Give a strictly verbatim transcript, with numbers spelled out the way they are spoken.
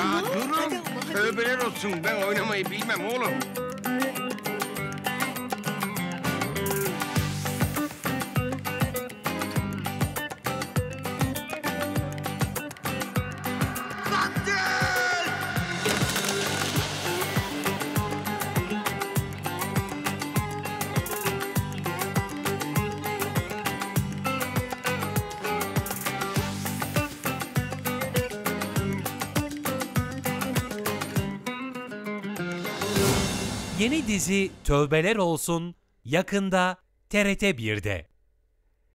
Ya durun. Tövbeler olsun. Ben oynamayı bilmem oğlum. Yeni dizi Tövbeler Olsun yakında T R T bir'de.